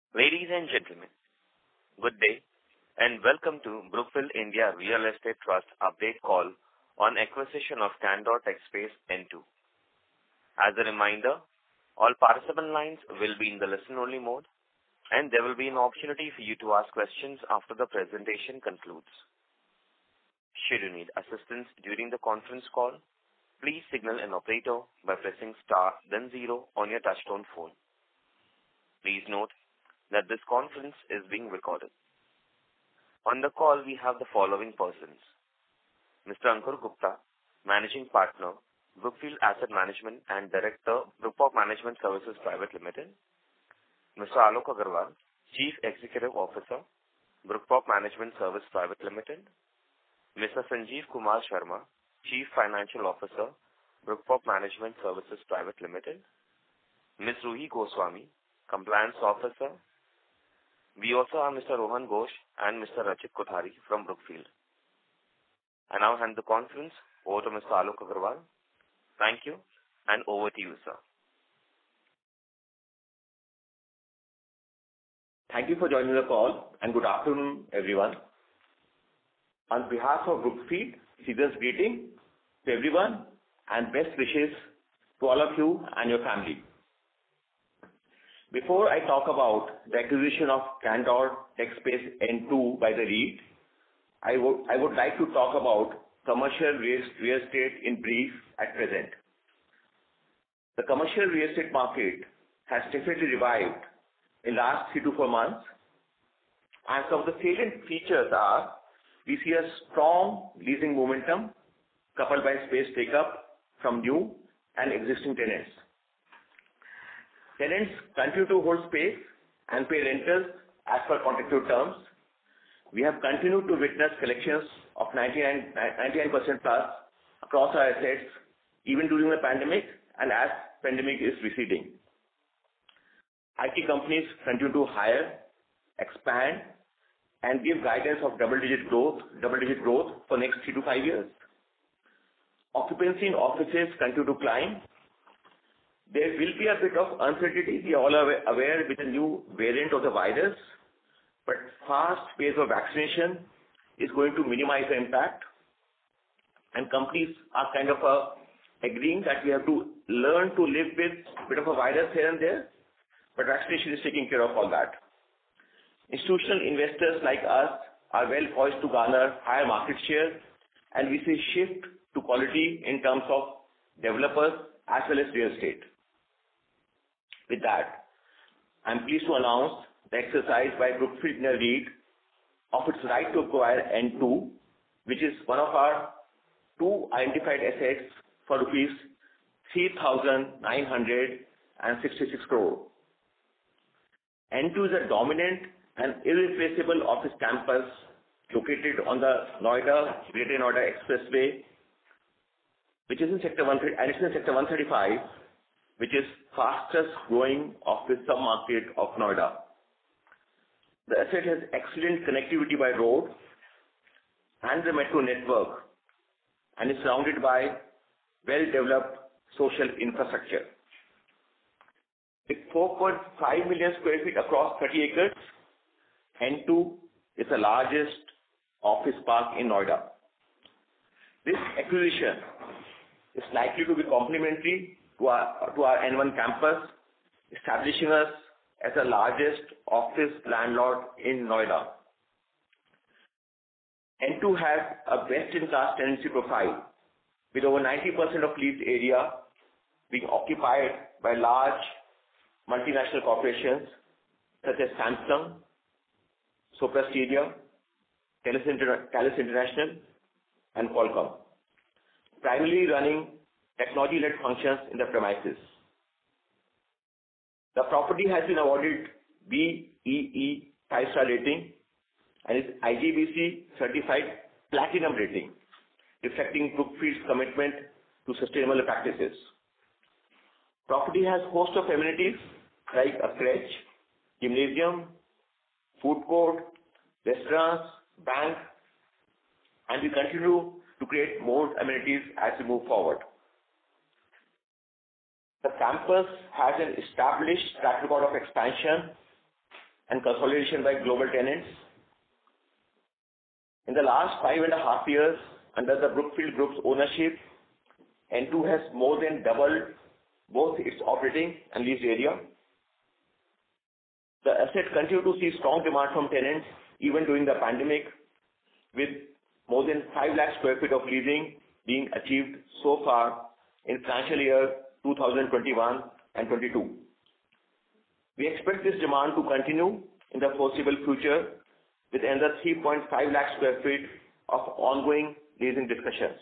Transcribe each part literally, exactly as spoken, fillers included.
Ladies and gentlemen, good day, and welcome to Brookfield India Real Estate Trust update call on acquisition of Candor TechSpace N two. As a reminder, all participant lines will be in the listen-only mode, and there will be an opportunity for you to ask questions after the presentation concludes. Should you need assistance during the conference call, please signal an operator by pressing star then zero on your touchtone phone. Please note that this conference is being recorded. On the call, we have the following persons: Mister Ankur Gupta, Managing Partner, Brookfield Asset Management and Director, Brookprop Management Services Private Limited; Mister Alok Agarwal, Chief Executive Officer, Brookprop Management Services Private Limited; Mister Sanjeev Kumar Sharma, Chief Financial Officer, Brookprop Management Services Private Limited; Miz Ruhi Goswami, Compliance Officer. We also have Mister Rohan Ghosh and Mister Rachit Kothari from Brookfield. I now hand the conference over to Mister Alok Agarwal. Thank you, and over to you, sir. Thank you for joining the call, and good afternoon, everyone. On behalf of Brookfield, season's greeting to everyone and best wishes to all of you and your family. Before I talk about the acquisition of Candor TechSpace N two by the REIT, I would, I would like to talk about commercial real, real estate in brief at present. The commercial real estate market has definitely revived in the last three to four months, and some of the salient features are we see a strong leasing momentum coupled by space take-up from new and existing tenants. Tenants continue to hold space and pay rentals as per contractual terms. We have continued to witness collections of ninety-nine, ninety-nine percent plus across our assets, even during the pandemic and as pandemic is receding. I T companies continue to hire, expand, and give guidance of double-digit growth, double-digit growth for next three to five years. Occupancy in offices continue to climb. There will be a bit of uncertainty. We all are aware with the new variant of the virus, but fast pace of vaccination is going to minimize the impact, and companies are kind of uh, agreeing that we have to learn to live with a bit of a virus here and there, but vaccination is taking care of all that. Institutional investors like us are well poised to garner higher market share, and we see shift to quality in terms of developers as well as real estate. With that, I'm pleased to announce the exercise by Brookfield India REIT of its right to acquire N two, which is one of our two identified assets for rupees three thousand nine hundred sixty-six crore. N two is a dominant and irreplaceable office campus located on the Noida, Greater Noida Expressway, which is in Sector one thirty, and it's in Sector one thirty-five, which is fastest growing office sub-market of Noida. The asset has excellent connectivity by road and the metro network and is surrounded by well-developed social infrastructure. With four point five million square feet across thirty acres, N two is the largest office park in Noida. This acquisition is likely to be complementary to our, to our N one campus, establishing us as the largest office landlord in Noida. N two has a best-in-class tenancy profile, with over ninety percent of leased area being occupied by large multinational corporations such as Samsung, Sopra Steria, Thales International, and Qualcomm, primarily running technology-led functions in the premises. The property has been awarded B E E five-star rating and is I G B C certified platinum rating, reflecting Brookfield's commitment to sustainable practices. Property has a host of amenities like a crèche, gymnasium, food court, restaurants, bank, and we continue to create more amenities as we move forward. The campus has an established track record of expansion and consolidation by global tenants. In the last five and a half years, under the Brookfield Group's ownership, N two has more than doubled both its operating and leased area. The asset continued to see strong demand from tenants even during the pandemic, with more than five lakh square feet of leasing being achieved so far in financial year two thousand twenty-one and twenty-two. We expect this demand to continue in the foreseeable future with another three point five lakh square feet of ongoing leasing discussions.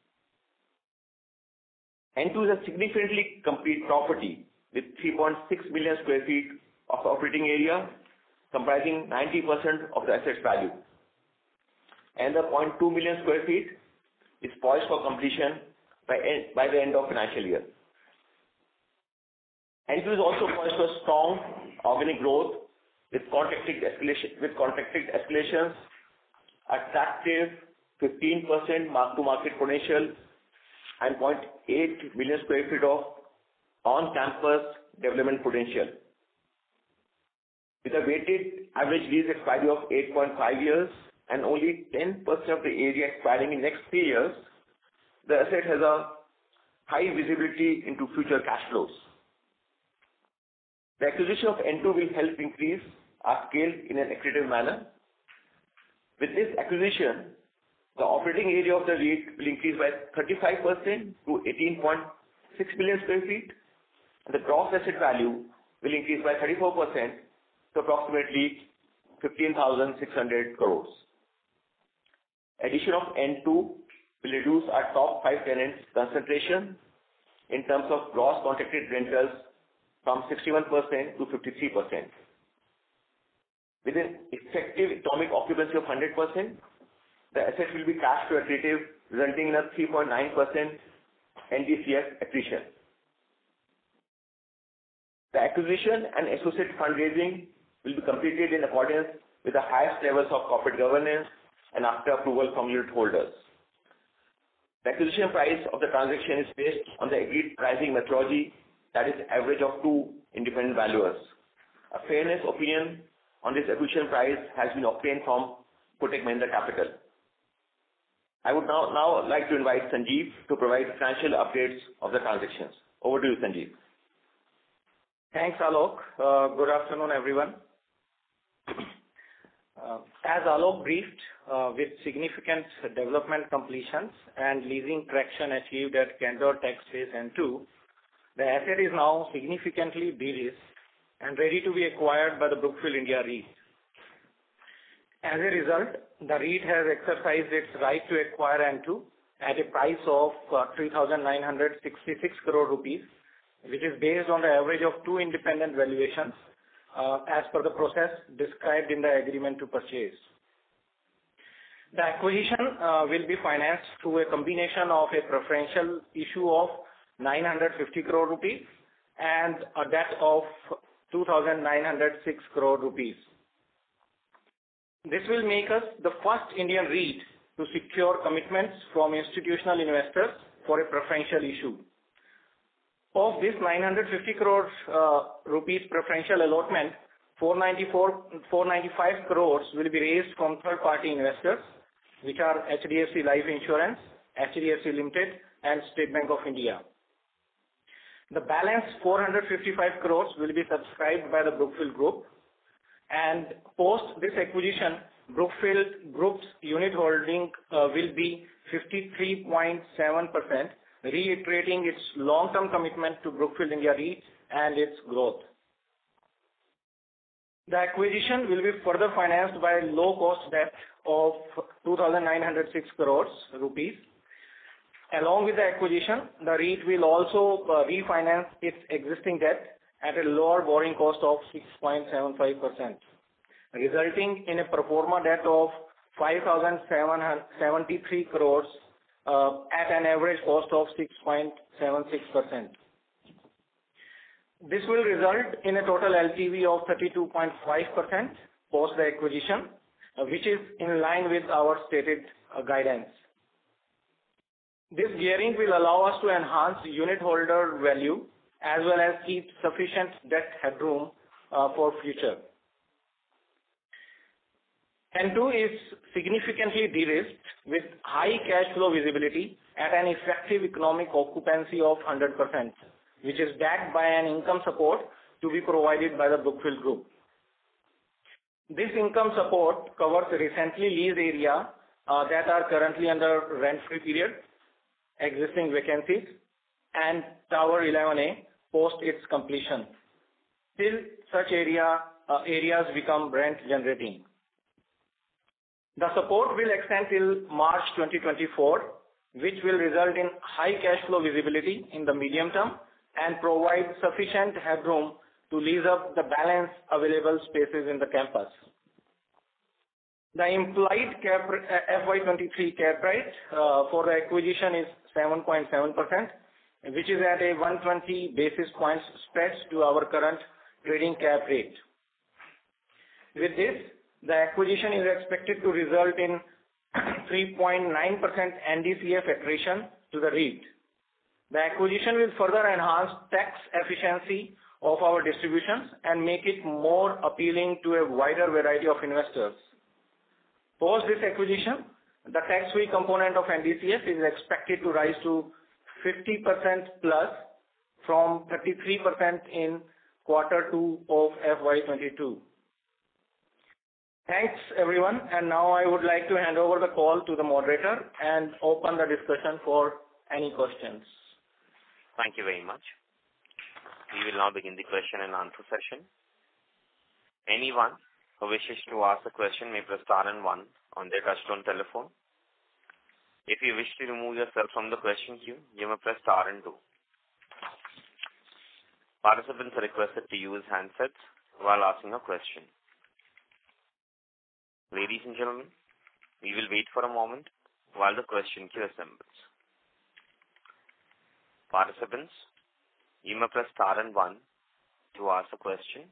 N two is a significantly complete property with three point six million square feet of operating area, comprising ninety percent of the asset's value. And the zero point two million square feet is poised for completion by, end, by the end of financial year. N two is also poised for strong organic growth with contracted escalation, with contracted escalations, attractive fifteen percent mark-to-market potential, and zero point eight million square feet of on-campus development potential. With a weighted average lease expiry of eight point five years and only ten percent of the area expiring in next three years, the asset has a high visibility into future cash flows. The acquisition of N two will help increase our scale in an accretive manner. With this acquisition, the operating area of the REIT will increase by thirty-five percent to eighteen point six million square feet, and the gross asset value will increase by thirty-four percent to approximately fifteen thousand six hundred crores. Addition of N two will reduce our top five tenants concentration in terms of gross contracted rentals from sixty-one percent to fifty-three percent. With an effective economic occupancy of one hundred percent, the asset will be cash flow accretive, resulting in a three point nine percent N D C F accretion. The acquisition and associated fundraising will be completed in accordance with the highest levels of corporate governance and after approval from unit holders. The acquisition price of the transaction is based on the agreed pricing methodology, that is average of two independent valuers. A fairness opinion on this acquisition price has been obtained from Kotak Mahindra Capital. I would now, now like to invite Sanjeev to provide financial updates of the transactions. Over to you, Sanjeev. Thanks, Alok. Uh, good afternoon, everyone. Uh, as Alok briefed, uh, with significant development completions and leasing traction achieved at Candor TechSpace N two, the asset is now significantly de-risked and ready to be acquired by the Brookfield India REIT. As a result, the REIT has exercised its right to acquire N two at a price of uh, three thousand nine hundred sixty-six crore rupees, which is based on the average of two independent valuations uh, as per the process described in the agreement to purchase. The acquisition uh, will be financed through a combination of a preferential issue of nine hundred fifty crore rupees and a debt of two thousand nine hundred six crore rupees. This will make us the first Indian REIT to secure commitments from institutional investors for a preferential issue. Of this nine hundred fifty crore uh, rupees preferential allotment, four ninety-five crores will be raised from third-party investors, which are H D F C Life Insurance, H D F C Limited, and State Bank of India. The balance four hundred fifty-five crores will be subscribed by the Brookfield Group, and post this acquisition, Brookfield Group's unit holding uh, will be fifty-three point seven percent, reiterating its long-term commitment to Brookfield India REIT and its growth. The acquisition will be further financed by low-cost debt of two thousand nine hundred six crores rupees. Along with the acquisition, the REIT will also uh, refinance its existing debt at a lower borrowing cost of six point seven five percent, resulting in a pro forma debt of five thousand seventy-three crores uh, at an average cost of six point seven six percent. This will result in a total L T V of thirty-two point five percent post the acquisition, uh, which is in line with our stated uh, guidance. This gearing will allow us to enhance unit holder value as well as keep sufficient debt headroom uh, for future. N two is significantly de-risked with high cash flow visibility at an effective economic occupancy of one hundred percent, which is backed by an income support to be provided by the Brookfield Group. This income support covers recently leased area uh, that are currently under rent-free period, existing vacancies, and Tower eleven A post its completion, till such area uh, areas become rent generating. The support will extend till March twenty twenty-four, which will result in high cash flow visibility in the medium term and provide sufficient headroom to lease up the balance available spaces in the campus. The implied cap, F Y twenty-three cap rate uh, for the acquisition is seven point seven percent, which is at a one hundred twenty basis points spread to our current trading cap rate. With this, the acquisition is expected to result in three point nine percent N D C F accretion to the REIT. The acquisition will further enhance tax efficiency of our distributions and make it more appealing to a wider variety of investors. Post this acquisition, the tax-free component of N D C F is expected to rise to fifty percent plus from thirty-three percent in quarter two of F Y twenty-two. Thanks everyone, and now I would like to hand over the call to the moderator and open the discussion for any questions. Thank you very much. We will now begin the question and answer session. Anyone who wishes to ask a question may press star and one on their touchtone telephone. If you wish to remove yourself from the question queue, you may press star and two. Participants are requested to use handsets while asking a question. Ladies and gentlemen, we will wait for a moment while the question queue assembles. Participants, you may press star and one to ask a question.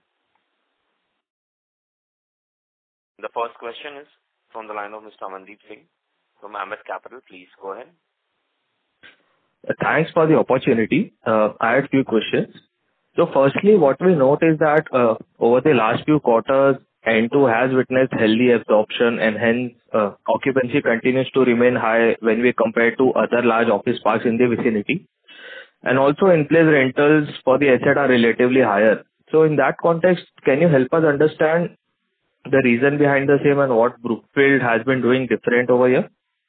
The first question is from the line of Mister Amandeep Singh from Ambit Capital. Please go ahead. Thanks for the opportunity. Uh, I had a few questions. So firstly, what we note is that uh, over the last few quarters, N two has witnessed healthy absorption and hence uh, occupancy continues to remain high when we compare to other large office parks in the vicinity. And also in-place rentals for the asset are relatively higher. So in that context, can you help us understand the reason behind the same and what Brookfield has been doing different over here?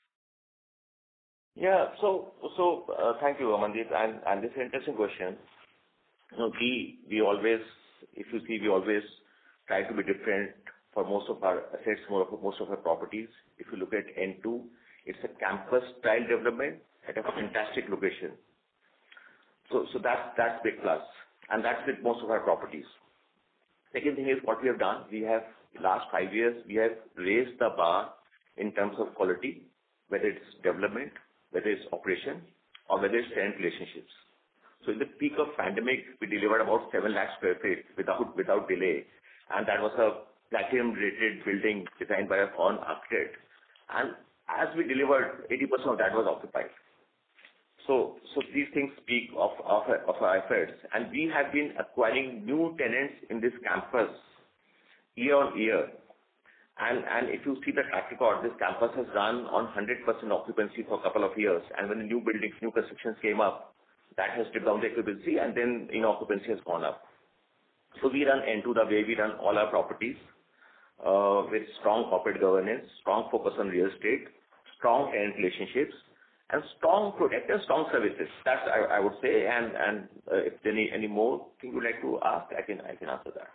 Yeah. So, so uh, thank you, Amandeep. And, and this is an interesting question. You know, we, we always, if you see, we always try to be different for most of our assets, most of our properties. If you look at N two, it's a campus-style development at a fantastic location. So, so that's, that's big plus. And that's with most of our properties. Second thing is what we have done. We have, last five years, we have raised the bar in terms of quality, whether it's development, whether it's operation, or whether it's tenant relationships. So in the peak of pandemic, we delivered about seven lakh square feet without, without delay. And that was a platinum-rated building designed by a foreign architect. And as we delivered, eighty percent of that was occupied. So, so these things speak of, of, of our efforts. And we have been acquiring new tenants in this campus year on year. And, and if you see the track record, this campus has run on one hundred percent occupancy for a couple of years. And when the new buildings, new constructions came up, that has stripped down the occupancy, and then, you know, occupancy has gone up. So we run N two the way we run all our properties, uh, with strong corporate governance, strong focus on real estate, strong tenant relationships, and strong protectors, strong services. That's I, I would say. And and uh, if there any any more thing you'd like to ask, I can I can answer that.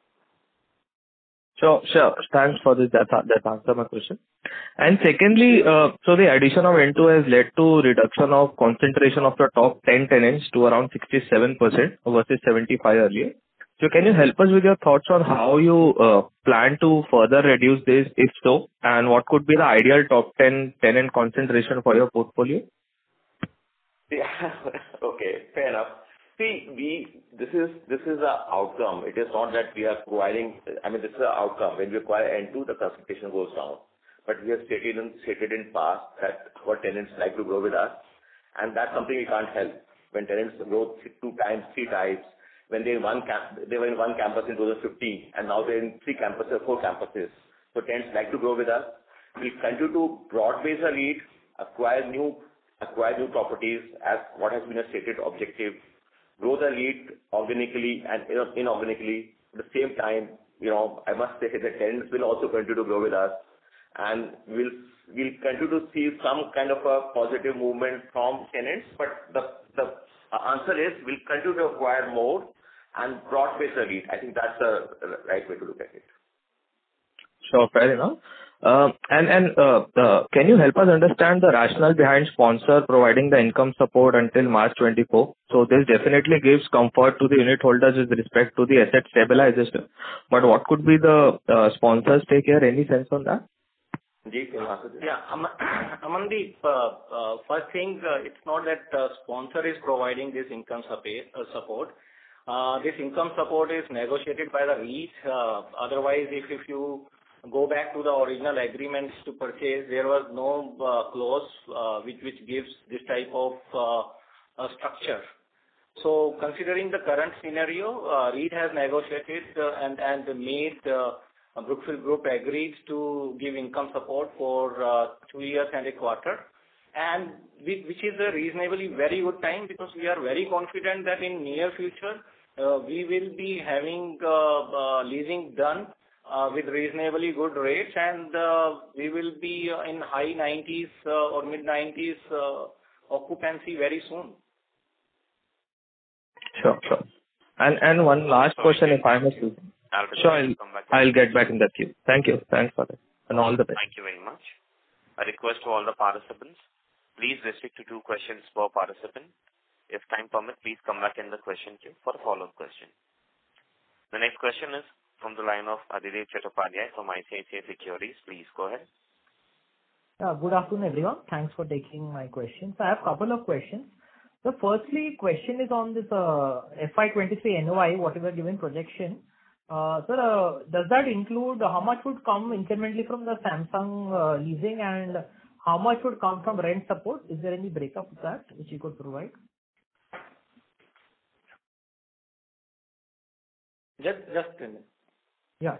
Sure, sure. Thanks for this. That that answer my question. And secondly, uh, so the addition of N two has led to reduction of concentration of the top ten tenants to around sixty-seven percent versus seventy-five earlier. So can you help us with your thoughts on how you uh, plan to further reduce this, if so, and what could be the ideal top ten tenant concentration for your portfolio? Yeah. Okay, fair enough. See, we this is this is the outcome. It is not that we are acquiring. I mean, this is the outcome. When we acquire N two, the concentration goes down. But we have stated in stated in past that our tenants like to grow with us, and that's something we can't help. When tenants grow two times, three times. When they in one camp, they were in one campus in two thousand fifteen, and now they're in three campuses, four campuses. so tenants like to grow with us. We'll continue to broad base our REIT, acquire new acquire new properties as what has been a stated objective, grow the REIT organically and inorganically. At the same time, you know, I must say that tenants will also continue to grow with us, and we'll we'll continue to see some kind of a positive movement from tenants. But the the answer is we'll continue to acquire more and broad base our REIT. I think that's the right way to look at it. Sure, fair enough. Um, And and uh, uh, Can you help us understand the rationale behind sponsor providing the income support until March twenty-four? So this definitely gives comfort to the unit holders with respect to the asset stabilization. But what could be the uh, sponsor's take here? Any sense on that? Sanjeev, can you answer this? Yeah. Am- Amandeep, uh, uh, first thing, uh, it's not that uh, sponsor is providing this income suppa- uh, support. Uh, This income support is negotiated by the REIT. Uh, Otherwise, if if you go back to the original agreements to purchase, there was no uh, clause uh, which which gives this type of uh, uh, structure. So considering the current scenario, uh, REIT has negotiated uh, and and made uh, Brookfield Group agreed to give income support for uh, two years and a quarter, and which which is a reasonably very good time, because we are very confident that in near future uh, we will be having uh, uh, leasing done Uh, with reasonably good rates, and uh, we will be uh, in high nineties uh, or mid nineties uh, occupancy very soon. Sure, sure. And and one last Sorry, question, if I may. I'll Sure, I'll come back. I'll get back in the queue. Thank you. Thanks for that, and all the best. Thank you very much. A request to all the participants, please restrict to two questions per participant. If time permits, please come back in the question queue for a follow-up question. The next question is from the line of Adhidev Chattopadhyay from I C I C I Securities. Please go ahead. Uh, Good afternoon, everyone. Thanks for taking my questions. I have a couple of questions. So firstly, question is on this uh, F Y twenty-three N O I, whatever given projection. Uh, Sir, uh, does that include how much would come incrementally from the Samsung uh, leasing, and how much would come from rent support? Is there any breakup of that which you could provide? Just just a minute. Yeah.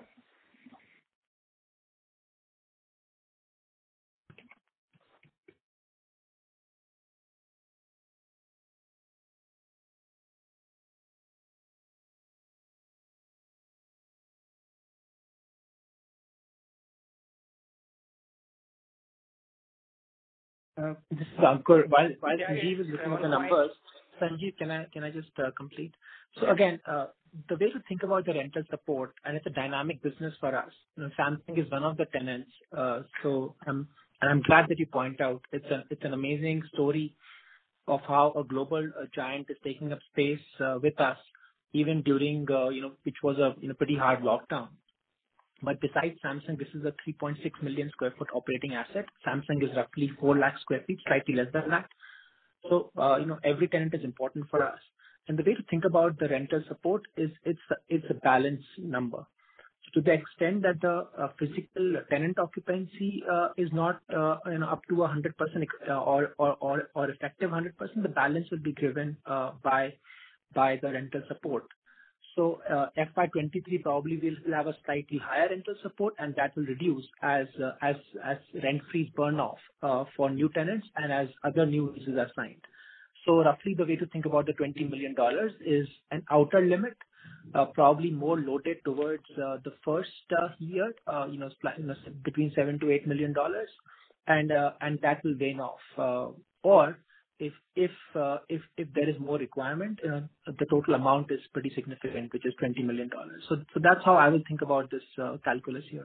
Uh, This is Ankur. While while Yeah, Sanjeev is it's looking at the seven point- numbers, Sanjeev, can I can I just uh, complete? So again, uh, the way to think about the rental support, and it's a dynamic business for us. You know, Samsung is one of the tenants. Uh, so I'm and I'm glad that you point out it's an it's an amazing story of how a global uh, giant is taking up space uh, with us, even during uh, you know which was a you know pretty hard lockdown. But besides Samsung, this is a three point six million square foot operating asset. Samsung is roughly four lakh square feet, slightly less than that. So, uh, you know, every tenant is important for us. And the way to think about the rental support is it's a, it's a balance number. So to the extent that the uh, physical tenant occupancy uh, is not, uh, you know, up to one hundred percent uh, or, or, or, or effective one hundred percent, the balance will be driven uh, by, by the rental support. So uh, F Y twenty-three probably will, will have a slightly higher rental support, and that will reduce as uh, as as rent freeze burn off uh, for new tenants and as other new leases are signed. So roughly the way to think about the twenty million dollars is an outer limit, uh, probably more loaded towards uh, the first uh, year, uh, you know, sli- you know, between seven to eight million dollars, and uh, and that will wane off. Uh, or if if uh, if if there is more requirement, uh, the total amount is pretty significant, which is twenty million dollars. So so that's how I will think about this uh, calculus here.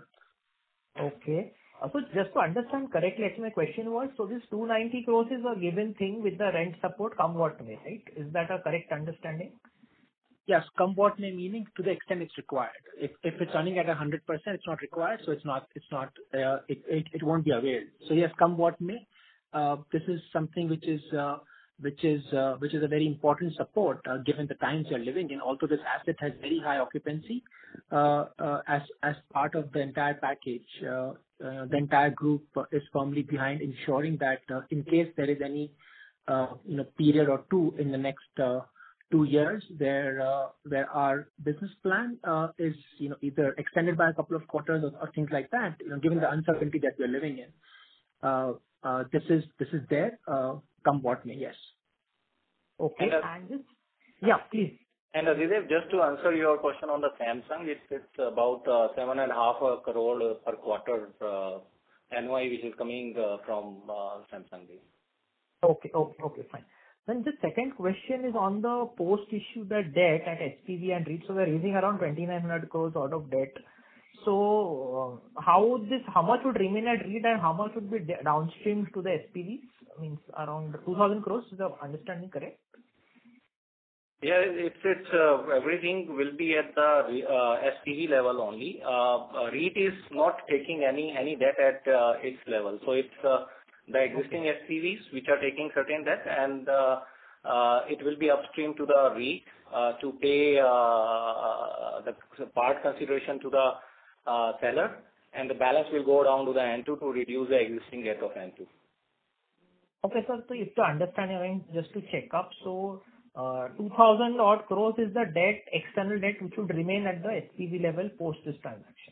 Okay. Uh, So just to understand correctly, actually my question was, so this two hundred ninety crores is a given thing with the rent support come what may, right? Is that a correct understanding? Yes, come what may, meaning to the extent it's required. If if it's running at one hundred percent, it's not required, so it's not it's not uh, it, it it won't be availed. So yes, come what may, uh, this is something which is uh, which is uh, which is a very important support uh, given the times we are living in. Although this asset has very high occupancy, uh, uh, as as part of the entire package, uh, uh, the entire group uh, is firmly behind ensuring that uh, in case there is any uh, you know period or two in the next uh, two years where uh, where our business plan uh, is you know either extended by a couple of quarters or, or things like that. You know, given the uncertainty that we're living in, uh, uh, this is this is there. Uh, come what may, yes. Okay. And, uh, And just, yeah, please. And Adhidev, just to answer your question on the Samsung, it's it's about uh, seven and a half uh, crore per quarter uh, N O I, which is coming uh, from uh, Samsung. Okay, okay, okay, fine. Then the second question is on the post-issue the debt at S P V and REIT. So we're raising around twenty-nine hundred crores out of debt. So uh, how would this, how much would remain at REIT and how much would be de- downstream to the S P Vs? Means around two thousand crores. Is the understanding correct? Yeah, it's it's uh, everything will be at the uh, S P V level only. Uh, uh, REIT is not taking any any debt at uh, its level. So it's uh, the existing S P Vs which are taking certain debt, and uh, uh, it will be upstream to the REIT uh, to pay uh, the part consideration to the uh, seller, and the balance will go down to the N two to reduce the existing debt of N two. Okay, sir. So if to understand, I mean, just to check up, so uh, two thousand odd crores is the debt, external debt, which would remain at the S P V level post this transaction.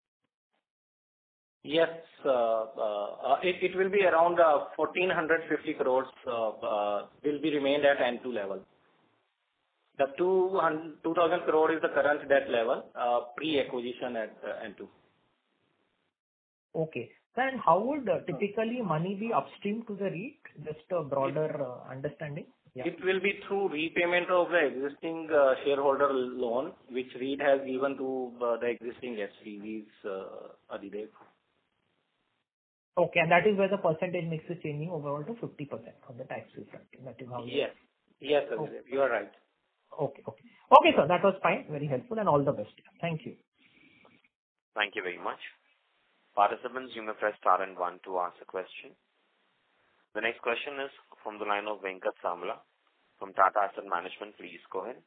Yes, uh, uh, it, it will be around uh, fourteen fifty crores uh, uh, will be remained at N two level. The two thousand crore is the current debt level uh, pre-acquisition at uh, N two. Okay. Then how would uh, typically money be upstream to the REIT? Just a broader uh, understanding. Yeah. It will be through repayment of the existing uh, shareholder loan, which REIT has given to uh, the existing S P Vs, uh, Adhidev. Okay, and that is where the percentage mix is changing overall to fifty percent from the tax refund. That is how. Yes. Yes, Adhidev, Okay. you are right. Okay, okay. Okay, sir, that was fine. Very helpful and all the best. Thank you. Thank you very much. Participants, you may press star and one to ask a question. The next question is from the line of Venkat Samala from Tata Asset Management. Please go ahead.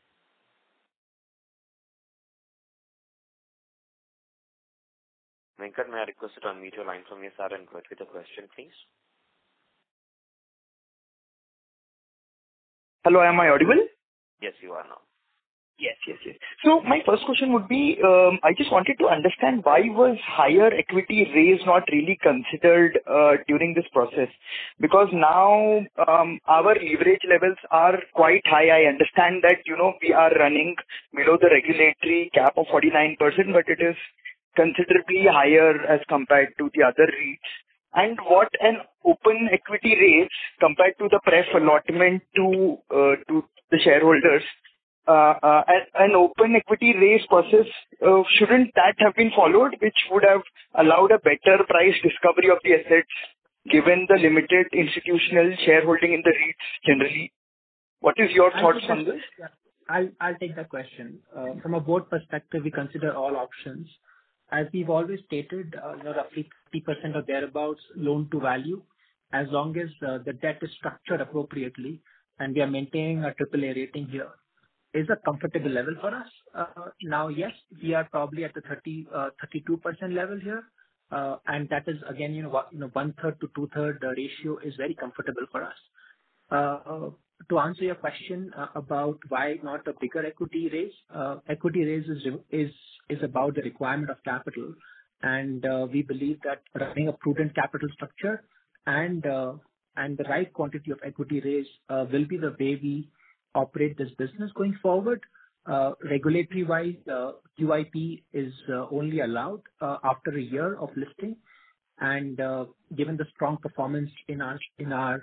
Venkat, may I request you to unmute your line from your side and go ahead with the question, please? Hello, am I audible? Yes, you are now. Yes, yes, yes. So my first question would be, um, I just wanted to understand why was higher equity raise not really considered uh, during this process? Because now um, our leverage levels are quite high. I understand that, you know, we are running below the regulatory cap of forty-nine percent, but it is considerably higher as compared to the other REITs. And what an open equity raise compared to the pref allotment to uh, to the shareholders. Uh, uh, an, an open equity raise process, uh, shouldn't that have been followed, which would have allowed a better price discovery of the assets given the limited institutional shareholding in the REITs generally? What is your I'll thoughts take on that- this? yeah, I'll I'll take that question. Uh, From a board perspective, we consider all options. As we've always stated, uh, you know, roughly fifty percent or thereabouts loan to value, as long as uh, the debt is structured appropriately and we are maintaining a triple A rating here, is a comfortable level for us. Uh, Now, yes, we are probably at the thirty, uh, thirty-two percent level here. Uh, and that is again, you know, what, you know, one-third to two-third uh, ratio is very comfortable for us. Uh, To answer your question uh, about why not a bigger equity raise, uh, equity raise is is is about the requirement of capital, and uh, we believe that running a prudent capital structure and uh, and the right quantity of equity raise uh, will be the way we operate this business going forward. Uh, Regulatory-wise, uh, Q I P is uh, only allowed uh, after a year of listing, and uh, given the strong performance in our in our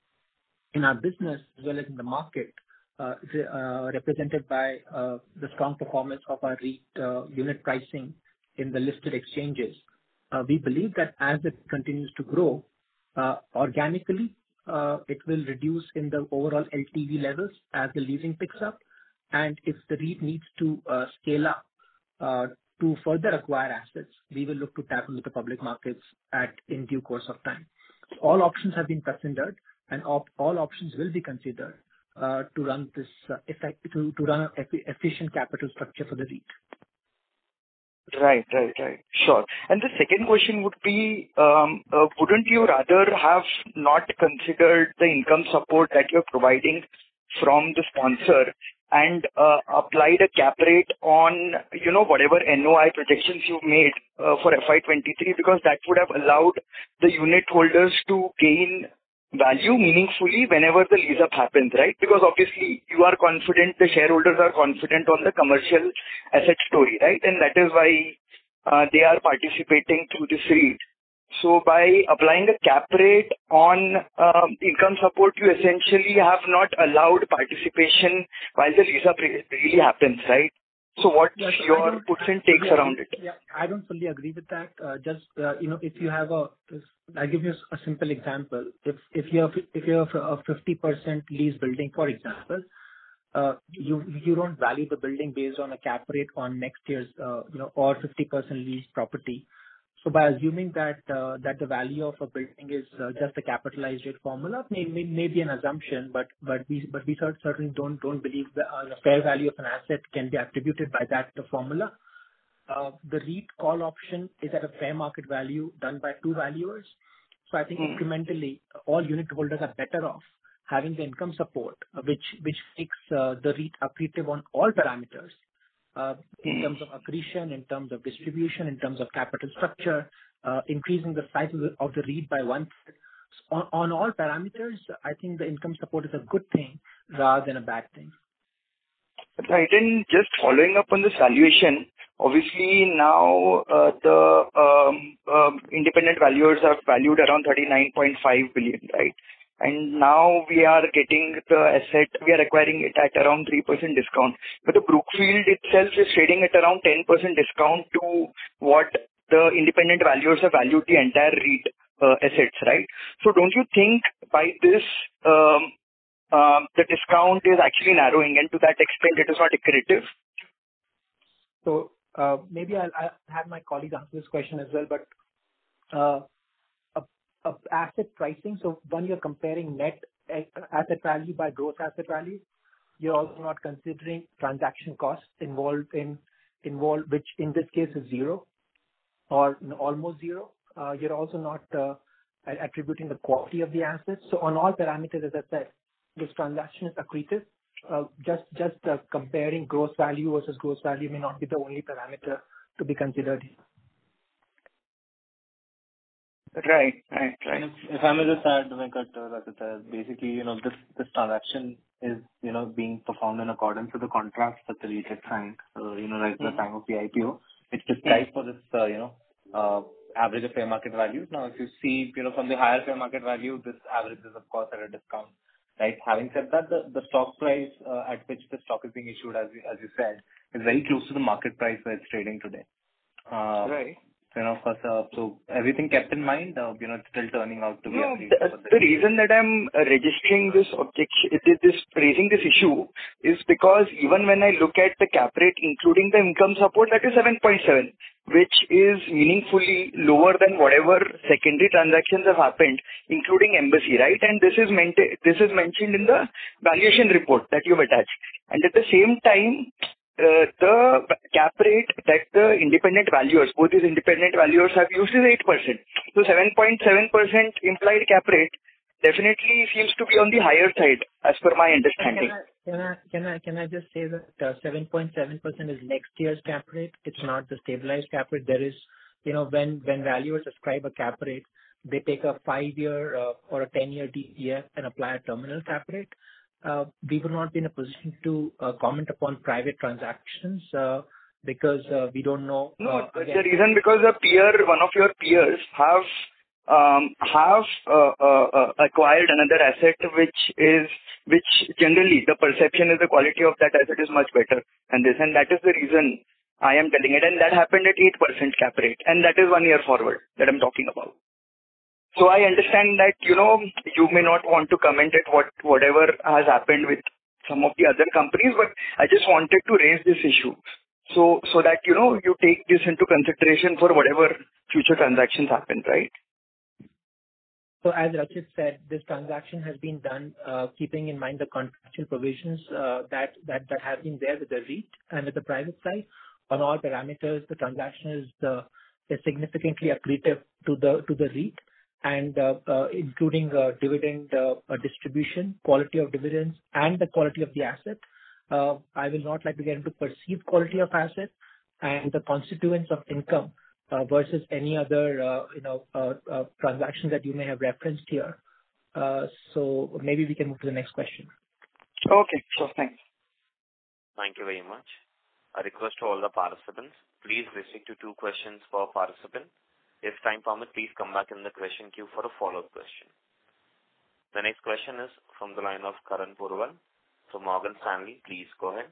in our business as well as in the market, uh, uh, represented by uh, the strong performance of our REIT uh, unit pricing in the listed exchanges. Uh, we believe that as it continues to grow uh, organically, uh, it will reduce in the overall L T V levels as the leasing picks up. And if the REIT needs to uh, scale up uh, to further acquire assets, we will look to tap into the public markets at in due course of time. So all options have been considered, and op- all options will be considered uh, to run this uh, effect to, to run an eff- efficient capital structure for the REIT. Right, right, right. Sure. And the second question would be, um, uh, wouldn't you rather have not considered the income support that you're providing from the sponsor and uh, applied a cap rate on, you know, whatever N O I projections you've made uh, for F Y twenty-three, because that would have allowed the unit holders to gain value meaningfully whenever the lease up happens, right? Because obviously you are confident, the shareholders are confident on the commercial asset story, right? And that is why uh, they are participating through this REIT. So by applying a cap rate on um, income support, you essentially have not allowed participation while the lease up re- really happens, right? So what's Yes, I your don't- puts and I- takes yeah, around it? Yeah, I don't fully agree with that. Uh, Just, uh, you know, if you have a, I'll give you a simple example. If if you have if you have a fifty percent lease building, for example, uh, you you don't value the building based on a cap rate on next year's, uh, you know, or fifty percent leased property. So by assuming that uh, that the value of a building is uh, just a capitalized rate formula, may, may, may be an assumption, but but we but we cer- certainly don't don't believe that uh, the fair value of an asset can be attributed by that uh, formula. Uh, the REIT call option is at a fair market value done by two valuers. So I think Hmm. incrementally, all unit holders are better off having the income support, uh, which which makes uh, the REIT accretive on all parameters, uh, in terms of accretion, in terms of distribution, in terms of capital structure, uh, increasing the size of the, of the REIT by one. On, on all parameters, I think the income support is a good thing rather than a bad thing. Right. And just following up on this valuation, obviously now uh, the um, um, independent valuers are valued around thirty-nine point five billion, right? And now we are getting the asset, we are acquiring it at around three percent discount. But the Brookfield itself is trading at around ten percent discount to what the independent valuers have valued the entire REIT uh, assets, right? So don't you think by this um, um, the discount is actually narrowing, and to that extent it is not accretive? So uh, maybe I'll, I'll have my colleague answer this question as well, but uh, a, a asset pricing, so when you're comparing net asset value by gross asset value, you're also not considering transaction costs involved in involved, which in this case is zero or almost zero. Uh, you're also not uh, attributing the quality of the assets. So on all parameters, as I said, this transaction is accretive. Uh, just just uh, comparing gross value versus gross value may not be the only parameter to be considered here. Right, right, right. And If if I may just add, Venkat, uh, that uh, basically, you know, this this transaction is, you know, being performed in accordance with the contracts that the REIT had signed, uh, you know, right at the time of the I P O. It's described for this, uh, you know, uh, average of fair market value. Now, if you see, you know, from the higher fair market value, this average is, of course, at a discount, right? Having said that, the the stock price uh, at which the stock is being issued, as you as you said, is very close to the market price where it's trading today. Uh, Right. You know, of course, uh, so everything kept in mind, uh, you know, it's still turning out to be No, accretive the, for the the reason that I'm uh, registering this objection, this, this raising this issue, is because even when I look at the cap rate, including the income support, that is seven point seven, which is meaningfully lower than whatever secondary transactions have happened, including Embassy, right? And this is meant, this is mentioned in the valuation report that you've attached. And at the same time, Uh, the cap rate that the independent valuers, both these independent valuers have used is eight percent. So seven point seven percent implied cap rate definitely seems to be on the higher side as per my understanding. Can I can I can I just say that uh, seven point seven percent is next year's cap rate? It's not the stabilized cap rate. There is, you know, when when valuers ascribe a cap rate, they take a five-year uh, or a ten-year D C F and apply a terminal cap rate. Uh, we will not be in a position to uh, comment upon private transactions uh, because uh, we don't know. No, Uh, that's again, the reason, because a peer, one of your peers have um, have uh, uh, uh, acquired another asset which is which generally the perception is the quality of that asset is much better than this, and that is the reason I am telling it, and that happened at eight percent cap rate, and that is one year forward that I'm talking about. So I understand that, you know, you may not want to comment at what whatever has happened with some of the other companies, but I just wanted to raise this issue. So so that, you know, you take this into consideration for whatever future transactions happen, right? So as Rachit said, this transaction has been done uh, keeping in mind the contractual provisions uh, that, that, that have been there with the REIT and with the private side. On all parameters, the transaction is, uh, is significantly accretive to the to the REIT. and uh, uh, including uh, dividend uh, uh, distribution, quality of dividends, and the quality of the asset. Uh, I will not like to get into perceived quality of asset and the constituents of income uh, versus any other uh, you know uh, uh, transactions that you may have referenced here. Uh, so maybe we can move to the next question. Okay, sure. Thanks. Thank you very much. A request to all the participants, please restrict to two questions per participant. If time permits, please come back in the question queue for a follow-up question. The next question is from the line of Karan Purwal from Morgan Stanley. Please go ahead.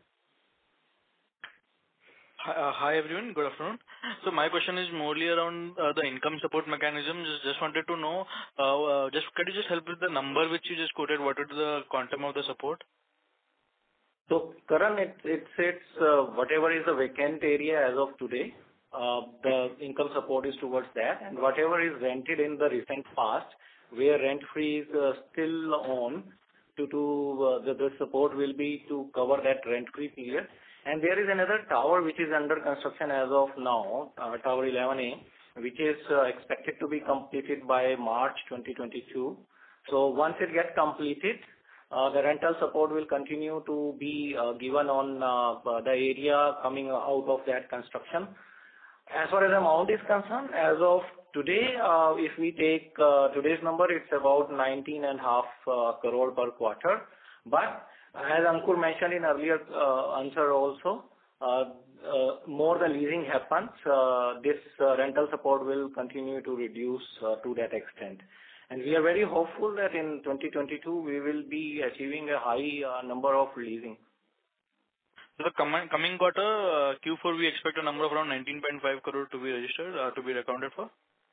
Hi, uh, hi everyone. Good afternoon. So my question is morely around uh, the income support mechanism. Just, just wanted to know, uh, uh, just could you just help with the number which you just quoted? What is the quantum of the support? So, Karan, it, it sets uh, whatever is the vacant area as of today. Uh, the income support is towards that, and whatever is rented in the recent past, where rent free is uh, still on, to to uh, the, the support will be to cover that rent free period. And there is another tower which is under construction as of now, uh, Tower eleven A, which is uh, expected to be completed by March twenty twenty-two. So once it gets completed, uh, the rental support will continue to be uh, given on uh, the area coming out of that construction. As far as the amount is concerned, as of today, uh, if we take uh, today's number, it's about nineteen and a half uh, crore per quarter. But as Ankur mentioned in earlier uh, answer also, uh, uh, more the leasing happens, uh, this uh, rental support will continue to reduce uh, to that extent. And we are very hopeful that in twenty twenty-two we will be achieving a high uh, number of leasing. So the coming, coming quarter, uh, Q four, we expect a number of around nineteen point five crore to be registered, uh, to be accounted for?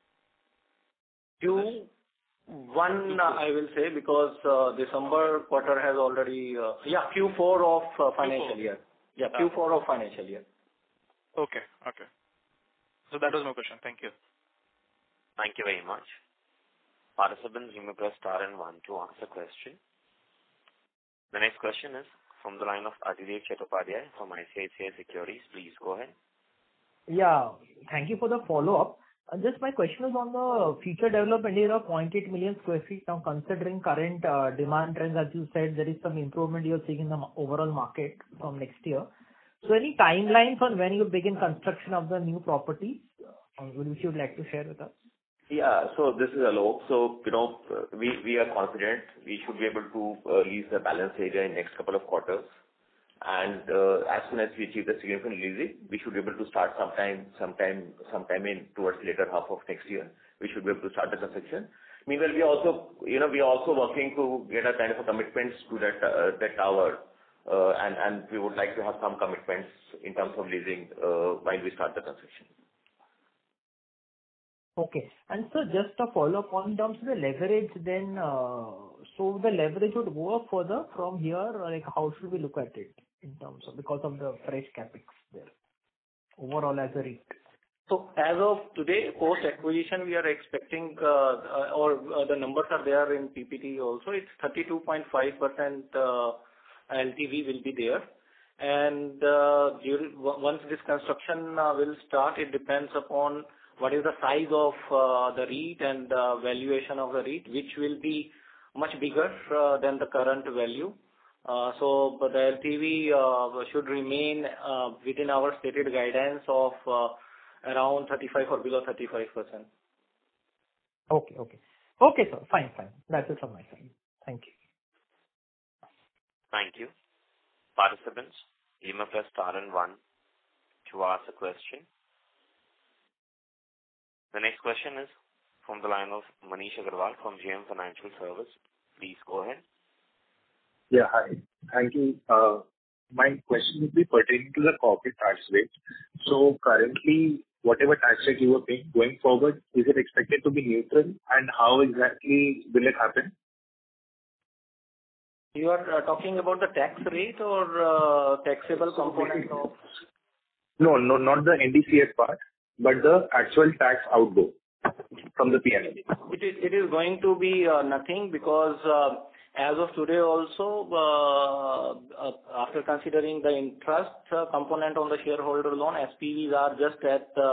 Q one, uh, I will say, because uh, December quarter has already, uh, yeah, Q four of uh, financial Q four. year. Yeah, Q four of financial year. Okay, okay. So that was my question. Thank you. Thank you very much. Participants, you may press star and one to ask a question. The next question is from the line of Adhidev Chattopadhyay from I C I C I Securities. Please go ahead. Yeah, thank you for the follow-up. Uh, Just my question is on the future development area of zero point eight million square feet. Now, considering current uh, demand trends, as you said, there is some improvement you're seeing in the ma- overall market from next year. So any timelines on when you begin construction of the new properties, uh, which you would like to share with us? Yeah. So this is Alok. So, you know, uh, we we are confident we should be able to uh, lease the balance area in next couple of quarters. And uh, as soon as we achieve the significant leasing, we should be able to start sometime sometime, sometime in towards later half of next year. We should be able to start the construction. Meanwhile, we also, you know, we are also working to get a kind of a commitments to that uh, that tower. Uh, and and we would like to have some commitments in terms of leasing uh, while we start the construction. Okay. And so just a follow-up on terms of the leverage then, uh, so the leverage would go up further from here, or like how should we look at it in terms of, because of the fresh capex there, overall as a REIT? So as of today, post-acquisition, we are expecting, uh, uh, or uh, the numbers are there in P P T also, it's thirty-two point five percent uh, L T V will be there. And uh, during, once this construction uh, will start, it depends upon what is the size of uh, the REIT and uh, valuation of the REIT, which will be much bigger uh, than the current value. Uh, so but the L T V uh, should remain uh, within our stated guidance of uh, around thirty-five or below thirty-five percent. Okay, okay. Okay, sir. Fine, fine. That's it from my side. Thank you. Thank you. Participants, you may press star and one to ask a question. The next question is from the line of Manish Agarwal from J M Financial Service. Please go ahead. Yeah, hi. Thank you. Uh, My question would be pertaining to the corporate tax rate. So currently, whatever tax rate you were paying going forward, is it expected to be neutral, and how exactly will it happen? You are uh, talking about the tax rate or uh, taxable component of? No, no, not the N D C S part, but the actual tax outgo from the P and L. It is, it is going to be uh, nothing because uh, as of today also, uh, uh, after considering the interest uh, component on the shareholder loan, S P Vs are just at uh,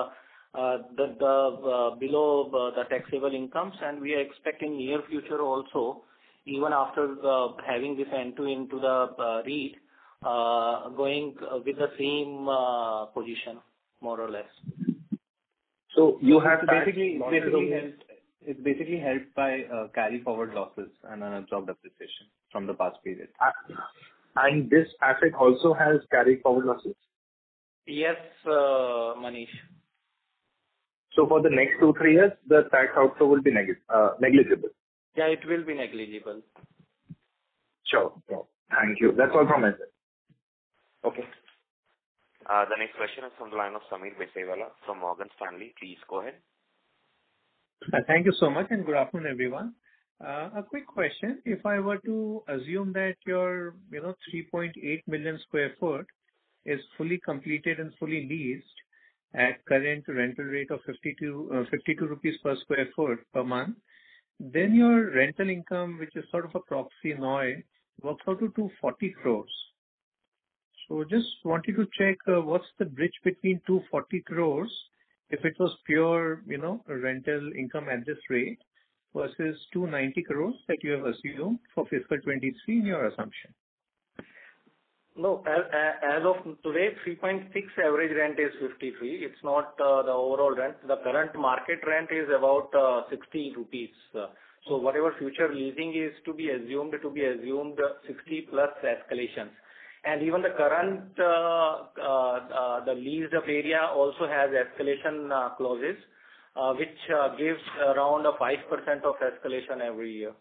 uh, the, the uh, below uh, the taxable incomes, and we are expecting near future also, even after uh, having this entry into the uh, REIT, uh, going uh, with the same uh, position, more or less. So you have It's tax basically it's losses basically over- helped it's basically helped by uh, carry forward losses and unabsorbed depreciation from the past period. Uh, And this asset also has carry forward losses? Yes, uh, Manish. So for the next two, three years, the tax outflow will be neg- uh, negligible. Yeah, it will be negligible. Sure. Sure. Thank you. That's all from my side. Okay. Uh, the next question is from the line of Sameer Besewala from Morgan Stanley. Please go ahead. Uh, Thank you so much, and good afternoon, everyone. Uh, A quick question. If I were to assume that your, you know, three point eight million square foot is fully completed and fully leased at current rental rate of fifty-two uh, fifty-two rupees per square foot per month, then your rental income, which is sort of a proxy N O I, works out to two hundred forty crores. So just wanted to check, uh, what's the bridge between two hundred forty crores if it was pure, you know, rental income at this rate versus two hundred ninety crores that you have assumed for fiscal twenty-three in your assumption? No, as as of today, three point six average rent is fifty-three. It's not uh, the overall rent. The current market rent is about uh, sixty rupees. Uh, So whatever future leasing is to be assumed, to be assumed uh, sixty plus escalations. And even the current uh, uh, uh, the leased up area also has escalation uh, clauses, uh, which uh, gives around a five percent of escalation every year.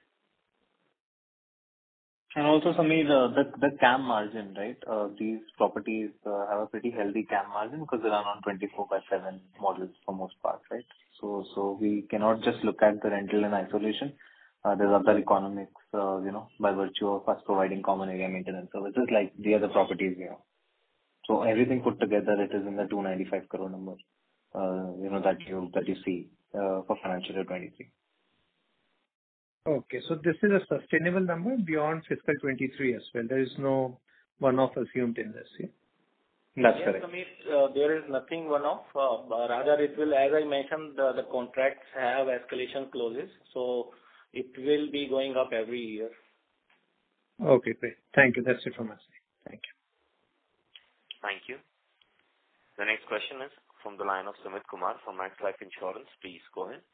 And also, Sameer, uh, the the C A M margin, right? Uh, These properties uh, have a pretty healthy C A M margin because they run on twenty-four by seven models for most part, right? So so we cannot just look at the rental in isolation. Uh, There's other economics, uh, you know, by virtue of us providing common area maintenance services like the other properties we have. So everything put together, it is in the two hundred ninety-five crore number, uh, you know, that you that you see uh, for financial year twenty-three. Okay, so this is a sustainable number beyond fiscal twenty-three as well. There is no one-off assumed in this, yeah? That's Yes, correct. Sameer, uh, there is nothing one-off. Uh, but Rather, it will, as I mentioned, the the contracts have escalation clauses, so it will be going up every year. Okay, great. Thank you. That's it from my side. Thank you. Thank you. The next question is from the line of Sumit Kumar from Max Life Insurance. Please go ahead.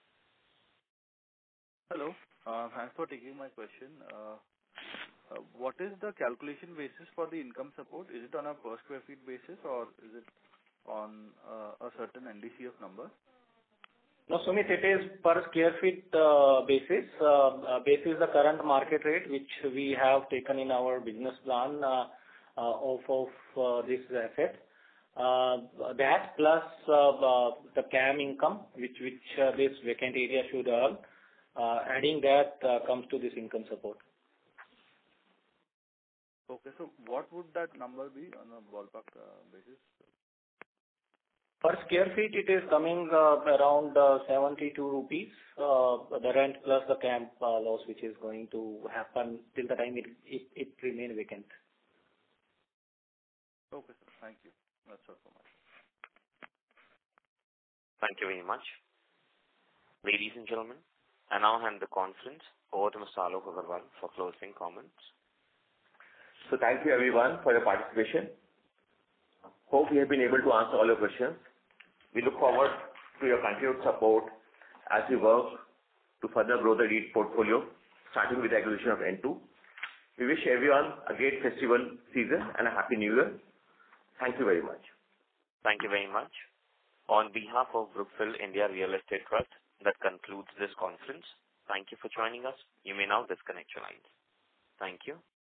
Hello. Uh, Thanks for taking my question. Uh, uh, What is the calculation basis for the income support? Is it on a per square feet basis or is it on uh, a certain N D C F number? No, Sumit, it is per square feet uh, basis. Uh, uh, basis the current market rate, which we have taken in our business plan uh, uh, of of uh, this asset. Uh, That plus uh, uh, the C A M income, which which uh, this vacant area should earn. Uh, Adding that uh, comes to this income support. Okay. So what would that number be on a ballpark uh, basis? Per square feet, it is coming uh, around uh, seventy-two rupees, uh, the rent plus the C A M uh, loss, which is going to happen till the time it it it remain vacant. Okay, sir. Thank you. That's all for me. Thank you very much. Ladies and gentlemen, I now hand the conference over to Mister Alok Agarwal for closing comments. So thank you everyone for your participation. Hope we have been able to answer all your questions. We look forward to your continued support as we work to further grow the REIT portfolio, starting with the acquisition of N two. We wish everyone a great festival season and a happy new year. Thank you very much. Thank you very much. On behalf of Brookfield India Real Estate Trust, that concludes this conference. Thank you for joining us. You may now disconnect your lines. Thank you.